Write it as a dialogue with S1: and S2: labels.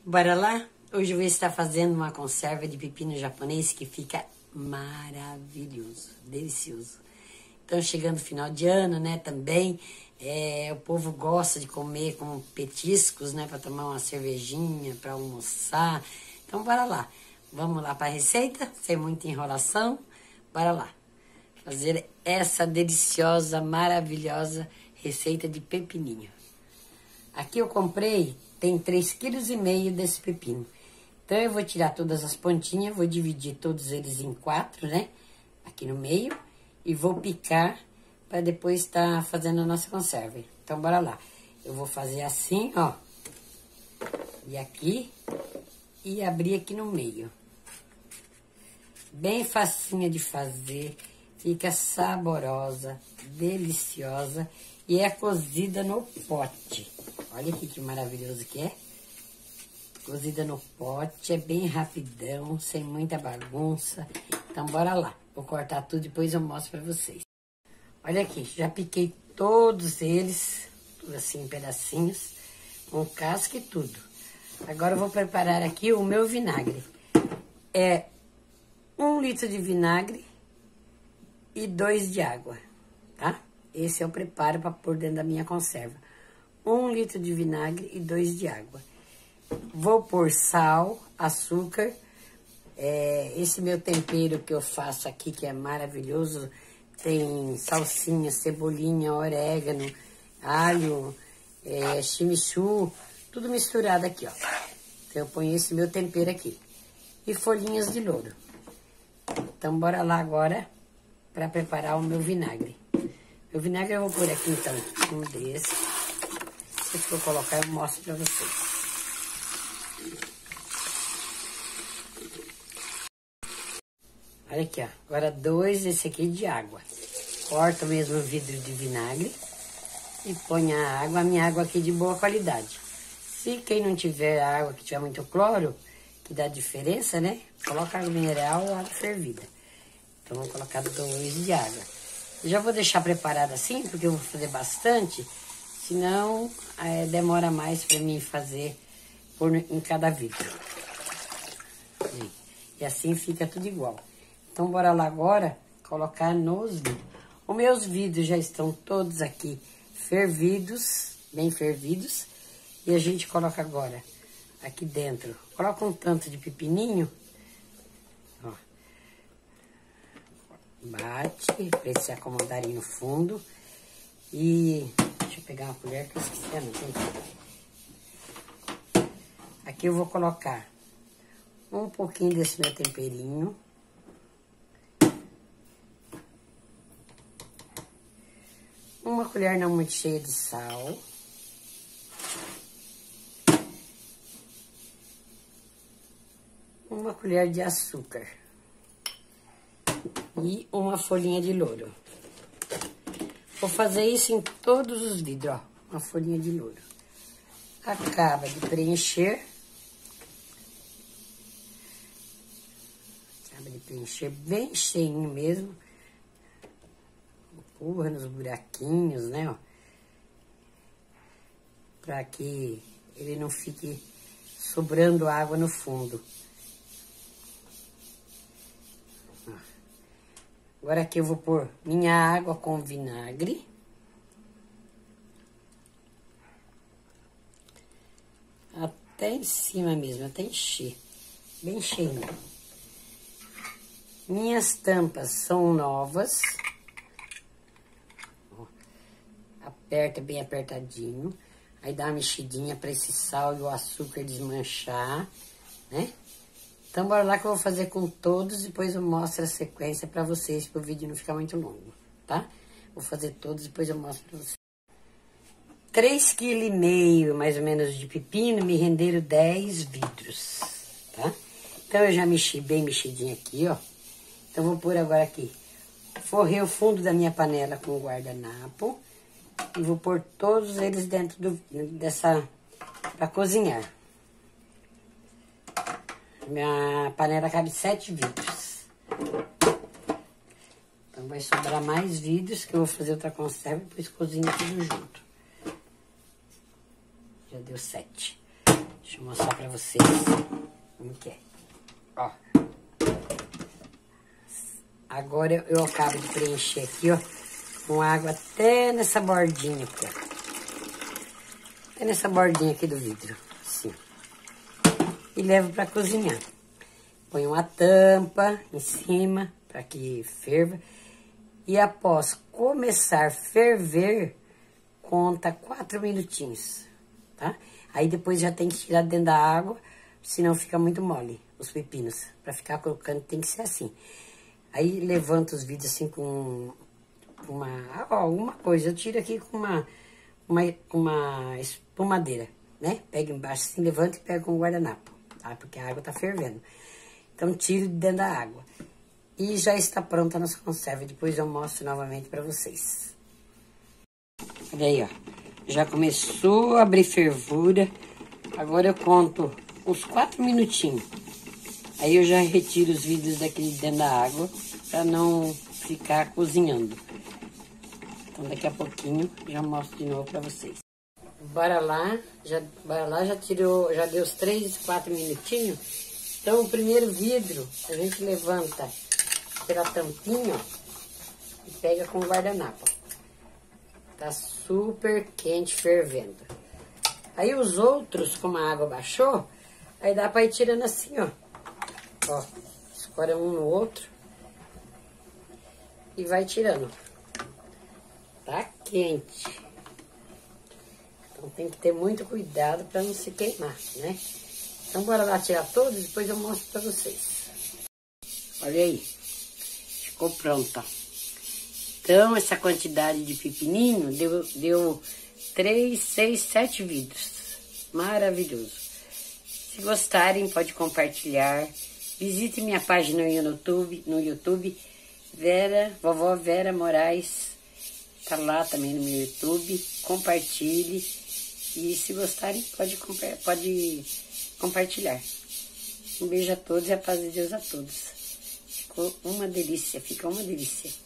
S1: Bora lá? Hoje eu vou estar fazendo uma conserva de pepino japonês que fica maravilhoso, delicioso. Então, chegando o final de ano, né, também, o povo gosta de comer com petiscos, né, para tomar uma cervejinha, para almoçar. Então, bora lá. Vamos lá para a receita, sem muita enrolação. Bora lá. Fazer essa deliciosa, maravilhosa receita de pepininho. Aqui eu comprei, tem 3,5 kg desse pepino. Então, eu vou tirar todas as pontinhas, vou dividir todos eles em 4, né? Aqui no meio. E vou picar para depois estar fazendo a nossa conserva. Então, bora lá. Eu vou fazer assim, ó. E aqui. E abrir aqui no meio. Bem facinha de fazer. Fica saborosa, deliciosa. E é cozida no pote. Olha aqui que maravilhoso que é. Cozida no pote, é bem rapidão, sem muita bagunça. Então, bora lá. Vou cortar tudo, depois eu mostro pra vocês. Olha aqui, já piquei todos eles, tudo assim em pedacinhos, com casca e tudo. Agora eu vou preparar aqui o meu vinagre. É 1 litro de vinagre e 2 de água, tá? Esse é o preparo para pôr dentro da minha conserva. 1 litro de vinagre e 2 de água. Vou pôr sal, açúcar. Esse meu tempero que eu faço aqui, que é maravilhoso, tem salsinha, cebolinha, orégano, alho, chimichurri, tudo misturado aqui, ó. Então, eu ponho esse meu tempero aqui. E folhinhas de louro. Então, bora lá agora para preparar o meu vinagre. O vinagre eu vou pôr aqui, então, um desse. Se for colocar, eu mostro pra vocês. Olha aqui, ó. Agora 2 desse aqui de água. Corta o mesmo vidro de vinagre e põe a água. A minha água aqui de boa qualidade. Se quem não tiver água que tiver muito cloro, que dá diferença, né? Coloca água mineral ou água fervida. Então, vou colocar 2 de água. Eu já vou deixar preparado assim, porque eu vou fazer bastante. Senão, demora mais pra mim fazer em cada vidro. E assim fica tudo igual. Então, bora lá agora colocar nos vidros. Os meus vidros já estão todos aqui fervidos, bem fervidos. E a gente coloca agora aqui dentro. Coloca um tanto de pepininho. Ó. Bate para eles se acomodarem no fundo. E deixa eu pegar uma colher que eu esqueci. Não tem. Aqui eu vou colocar um pouquinho desse meu temperinho. Uma colher não muito cheia de sal. Uma colher de açúcar. E uma folhinha de louro. Vou fazer isso em todos os vidros, ó. Uma folhinha de louro. Acaba de preencher. Acaba de preencher bem cheinho mesmo. Empurra nos buraquinhos, né, ó. Pra que ele não fique sobrando água no fundo. Ó. Agora aqui eu vou pôr minha água com vinagre. Até em cima mesmo, até encher. Bem cheinho. Minhas tampas são novas. Aperta bem apertadinho. Aí dá uma mexidinha para esse sal e o açúcar desmanchar, né? Então, bora lá que eu vou fazer com todos. Depois eu mostro a sequência para vocês, para o vídeo não ficar muito longo, tá? Vou fazer todos, depois eu mostro para vocês. 3,5 kg, mais ou menos, de pepino, me renderam 10 vidros, tá? Então, eu já mexi bem mexidinho aqui, ó. Então, vou pôr agora aqui. Forrei o fundo da minha panela com o guardanapo. E vou pôr todos eles dentro para cozinhar. Minha panela cabe 7 vidros. Então, vai sobrar mais vidros, que eu vou fazer outra conserva e depois cozinho tudo junto. Já deu 7. Deixa eu mostrar pra vocês como que é. Ó. Agora eu acabo de preencher aqui, ó, com água até nessa bordinha aqui, ó. Até nessa bordinha aqui do vidro, assim. E levo pra cozinhar. Põe uma tampa em cima para que ferva. E após começar a ferver, conta 4 minutinhos, tá? Aí depois já tem que tirar dentro da água, senão fica muito mole os pepinos. Para ficar colocando tem que ser assim. Aí levanta os vidros assim com alguma coisa. Eu tiro aqui com uma espumadeira, né? Pega embaixo assim, levanta e pega com o guardanapo, tá? Porque a água tá fervendo. Então, tiro de dentro da água. E já está pronta a nossa conserva. Depois eu mostro novamente para vocês. Olha aí, ó. Já começou a abrir fervura. Agora eu conto uns 4 minutinhos. Aí eu já retiro os vidros daqui de dentro da água para não ficar cozinhando. Então, daqui a pouquinho já mostro de novo para vocês. Bora lá, já tirou, já deu os 3, 4 minutinhos. Então, o primeiro vidro, a gente levanta pela tampinha, ó, e pega com o guardanapo. Tá super quente, fervendo. Aí os outros, como a água baixou, aí dá pra ir tirando assim, ó. Ó, escora um no outro. E vai tirando. Tá quente. Então tem que ter muito cuidado pra não se queimar, né? Então, bora lá tirar todos, depois eu mostro pra vocês. Olha aí, ficou pronto, ó. Então, essa quantidade de pepininho deu 3, 6, 7 vidros. Maravilhoso. Se gostarem, pode compartilhar. Visite minha página no YouTube, Vovó Vera Moraes. Tá lá também no meu YouTube. Compartilhe. E se gostarem, pode compartilhar. Um beijo a todos e a paz de Deus a todos. Ficou uma delícia, fica uma delícia.